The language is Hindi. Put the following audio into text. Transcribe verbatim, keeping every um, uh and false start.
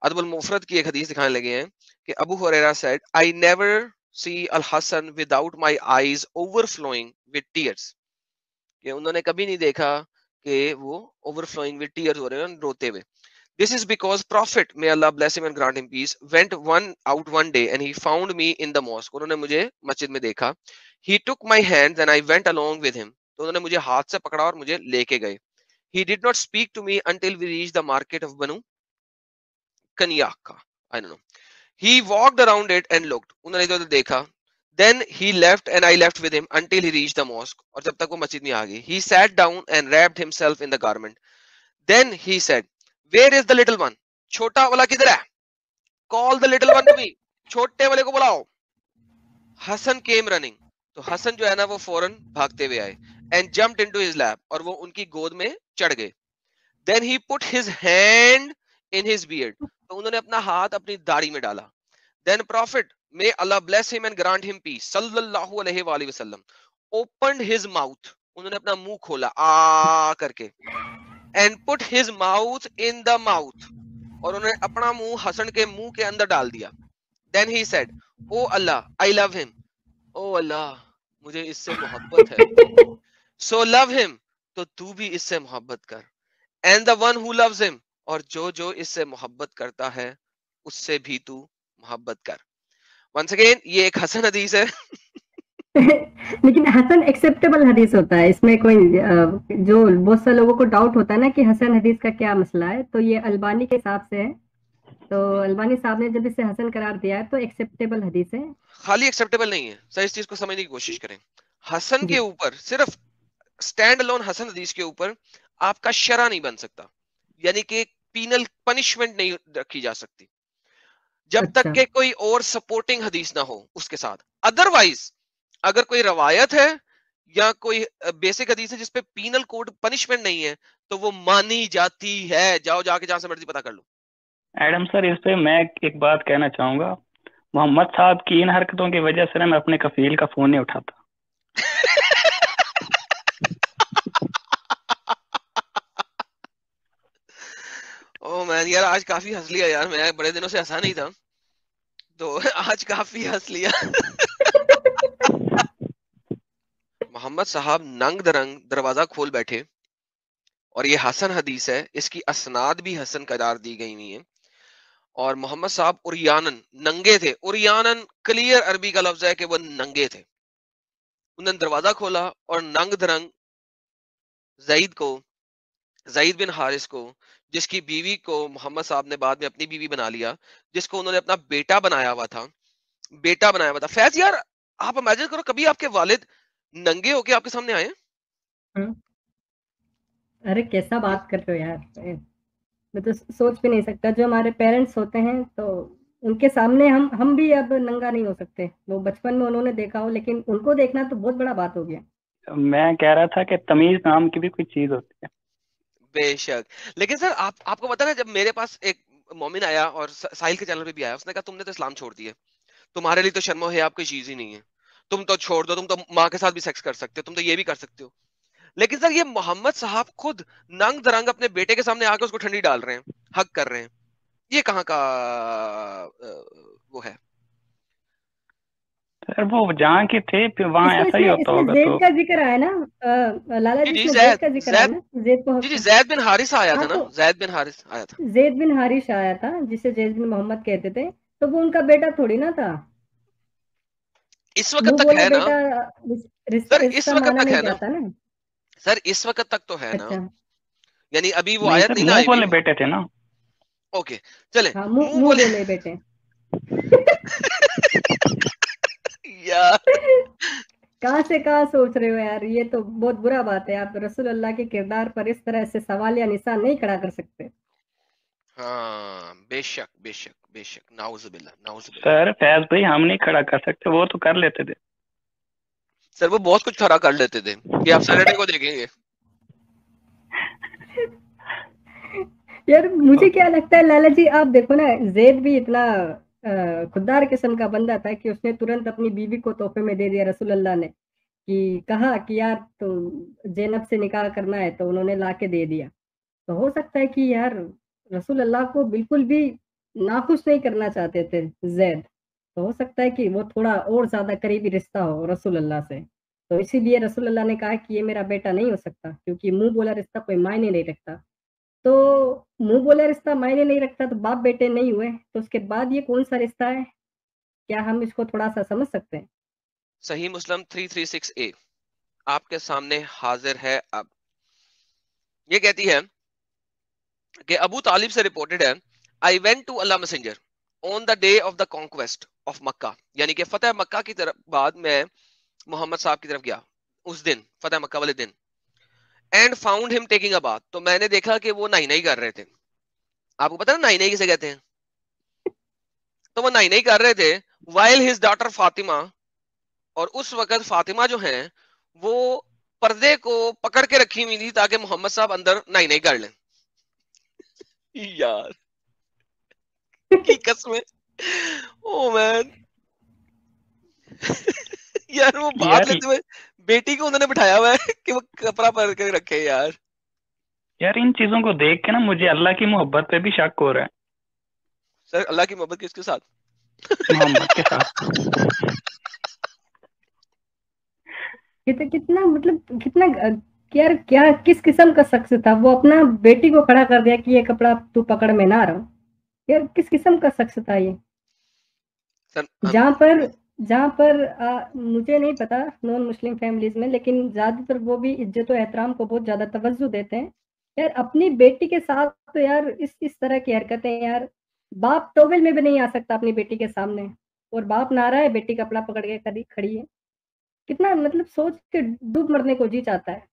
अदबुल मुफरद की एक हदीस दिखाने लगे हैं कि Abu Hurairah said, I never see Al Hasan without my eyes overflowing with tears, कि उन्होंने कभी नहीं देखा कि वो ओवरफ्लोइंग विद टीयर्स हो रहे हैं, रोते हुए. This is because Prophet, may Allah bless him and grant him peace, went one out one day and he found me in the mosque. उन्होंने मुझे मस्जिद में देखा. He took my hands and I went along with him. तो उन्होंने मुझे हाथ से पकड़ा और मुझे लेके गए. He did not speak to me until we reached the market of Banu Kanyaka. I don't know. He walked around it and looked. उन्होंने इधर-उधर देखा. Then he left and I left with him until he reached the mosque. और जब तक वो मस्जिद में आ गई. He sat down and wrapped himself in the garment. Then he said, where is the little one? छोटा वाला किधर है? Call the little one to me. छोटे वाले को बुलाओ. Hasan came running. तो हसन जो है ना वो फौरन भागते हुए आए. And jumped into his lap. और वो उनकी गोद में चढ़ गए. Then he put his hand in his beard. तो उन्होंने अपना हाथ अपनी दाढ़ी में डाला. Then Prophet, may Allah bless him and grant him peace, sallallahu alaihi wasallam, opened his mouth. उन्होंने अपना मुंह खोला आ करके. And put his mouth in the mouth. और उन्होंने अपना मुंह हसन के मुंह के अंदर डाल दिया. Then he said, oh Allah, I love him. Oh Allah, मुझे इससे मोहब्बत है. So love him. तो तू भी इससे मोहब्बत कर. And the one who loves him. और जो जो इससे मोहब्बत करता है उससे भी तू मोहब्बत कर. Once again, ये एक हसन हदीस है. लेकिन हसन एक्सेप्टेबल हदीस होता है. इसमें कोई जो बहुत सारे लोगों को डाउट होता है ना कि हसन हदीस का क्या मसला है, तो ये अलबानी के हिसाब से है. तो अलबानी साहब ने जब इसे हसन करार दिया है तो एक्सेप्टेबल हदीस है. खाली एक्सेप्टेबल नहीं है. सर इस चीज को समझने की कोशिश करें. हसन के ऊपर सिर्फ स्टैंड अलोन हसन हदीस के ऊपर आपका शरा नहीं बन सकता, यानी कि पीनल पनिशमेंट नहीं रखी जा सकती जब अच्छा. तक के कोई और सपोर्टिंग हदीस ना हो उसके साथ. अदरवाइज अगर कोई रवायत है या कोई बेसिक हदीस है जिसपे पीनल कोड पनिशमेंट नहीं है तो वो मानी जाती है. जाओ जाके जहां से मर्जी पता कर लो. एडम सर, इस पे मैं एक बात कहना चाहूंगा. मोहम्मद साहब की इन हरकतों की वजह से ना मैं अपने कफील का फोन नहीं उठाता. ओ मैन यार, आज काफी हंस लिया यार. मैं बड़े दिनों से हंसा नहीं था, तो आज काफी हंस लिया. मोहम्मद साहब नंग दरंग दरवाजा खोल बैठे और ये हसन हदीस है. इसकी असनाद भी हसन करार दी गई हुई है. और मोहम्मद साहब उरियानन नंगे थे. उरियानन क्लियर अरबी का लफ्ज है कि वो नंगे थे. उन्होंने दरवाजा खोला और नंग दरंग जईद को, जईद बिन हारिस को, जिसकी बीवी को मोहम्मद साहब ने बाद में अपनी बीवी बना लिया, जिसको उन्होंने अपना बेटा बनाया हुआ था, बेटा बनाया हुआ था. फैज यार आप इमेजिन करो कभी आपके वालिद नंगे होके आपके सामने आए. अरे कैसा बात कर रहे हो यार, मैं तो सोच भी नहीं सकता. जो हमारे पेरेंट्स होते हैं तो उनके सामने हम हम भी अब नंगा नहीं हो सकते. वो बचपन में उन्होंने देखा हो, लेकिन उनको देखना तो बहुत बड़ा बात हो गया. मैं कह रहा था कि तमीज नाम की भी कोई चीज होती है. बेशक. लेकिन सर आप आपको पता है, जब मेरे पास एक मोमिन आया और साहिल के चैनल पे भी आया, उसने कहा तुमने तो इस्लाम छोड़ दिया, तुम्हारे लिए तो शर्म है आपकी चीज ही नहीं है, तुम तो छोड़ दो, तुम तो माँ के साथ भी सेक्स कर सकते हो, तुम तो ये भी कर सकते हो. लेकिन सर ये मोहम्मद साहब खुद नंग दरंग अपने बेटे के सामने आके उसको ठंडी डाल रहे हैं, हक कर रहे हैं. ये कहाँ का वो है? सर वो जहाँ के थे फिर वहाँ ऐसा ही होता होगा. ज़ैद का जिक्र आया ना लाला जी, ज़ैद का जिक्र आया ना. ज़ैद को जी जी ज़ैद बिन हारिस आया था ना. ज़ैद बिन हारिस आया था. ज़ैद बिन हारिस आया था जिसे ज़ैद बिन मोहम्मद कहते थे. तो वो उनका बेटा थोड़ी ना था. इस वक्त तक है ना सर, इस वक्त तक है ना सर, इस वक्त तक तो है ना. यानी अभी वो आयत नहीं ना आई. बोले बेटे थे ना. ओके चले. मुंह बोले बेटे. यार कहाँ से कहाँ सोच रहे हो यार. ये तो बहुत बुरा बात है. आप रसूल अल्लाह के किरदार पर इस तरह से सवाल या निशान नहीं खड़ा कर सकते. हाँ बेशक बेशक बेशक. नाउजुबिल्लाह नाउजुबिल्लाह. सर फैज भाई हम नहीं खड़ा कर सकते, वो तो कर लेते थे. सर वो बहुत कुछ खड़ा कर लेते थे कि आप सैटरडे को देखेंगे. यार मुझे क्या लगता है लाला जी, आप देखो ना, ज़ैद भी इतना खुददार किस्म का बंदा था कि उसने तुरंत अपनी बीवी को तोहफे में दे दिया. रसूल अल्लाह ने कि कहा कि यार तो ज़ैनब से निकाह करना है, तो उन्होंने ला के दे दिया. तो हो सकता है कि यार रसूल अल्लाह को बिल्कुल भी नाखुश नहीं करना चाहते थे ज़ैद। तो हो सकता है कि वो थोड़ा और ज़्यादा करीबी रिश्ता हो रसूलुल्लाह से। तो इसीलिए रसूलुल्लाह ने कहा कि ये मेरा बेटा नहीं हो सकता, क्योंकि मुँह बोला रिश्ता कोई मायने नहीं रखता। तो मुँह बोला रिश्ता मायने नहीं रखता तो बाप-बेटे नहीं हुए, तो उसके बाद ये कौन-सा रिश्ता है? क्या हम इसको थोड़ा-सा समझ सकते हैं? सही मुस्लिम तीन सौ छत्तीस ए आपके सामने हाजिर है अब। ये कहती है कि अबू तालिब से रिपोर्टेड है, I went to Allah messenger on the day of the conquest of Mecca, यानी कि फतेह मक्का की तरफ बाद मैं मोहम्मद साहब की तरफ गया उस दिन, फतेह मक्का वाले दिन। And found him taking a bath, तो मैंने देखा कि वो नहाई नहीं कर रहे थे। आपको पता है ना नहाई नहीं किसे कहते हैं? तो वो नहाई नहीं कर रहे थे वाइल हिज डॉटर फातिमा, और उस वक्त फातिमा जो है वो पर्दे को पकड़ के रखी हुई थी ताकि मोहम्मद साहब अंदर नहाई नहीं कर लें। यार की कसम, ओ मैन। यार वो बात यार लेते हुए बेटी को उन्होंने बिठाया हुआ है कि वो कपड़ा पहन के रखे यार। यार इन चीजों को देख के ना मुझे अल्लाह की मोहब्बत पे भी शक हो रहा है। सर अल्लाह की मोहब्बत किसके साथ? मोहम्मद के साथ। कित कितना मतलब कितना अ, यार क्या किस किस्म का शख्स था? वो अपना बेटी को खड़ा कर दिया कि ये कपड़ा तू पकड़, मैं नहा रहा हूँ। यार किस किस्म का शख्स था ये? सर हम जहाँ पर जहाँ पर अ, मुझे नहीं पता नॉन मुस्लिम फैमिलीज़ में, लेकिन ज़्यादातर वो भी इज़्ज़त और एहतराम को बहुत ज़्यादा तवज्जो देते हैं। यार अपनी बेटी के साथ तो यार इस इस तरह की हरकतें यार, बाप टॉवेल में भी नहीं आ सकता अपनी बेटी के सामने, और बाप नहा रहा है, बेटी कपड़ा पकड़ के खड़ी खड़ी है। कितना मतलब सोच के डूब मरने को जी चाहता है।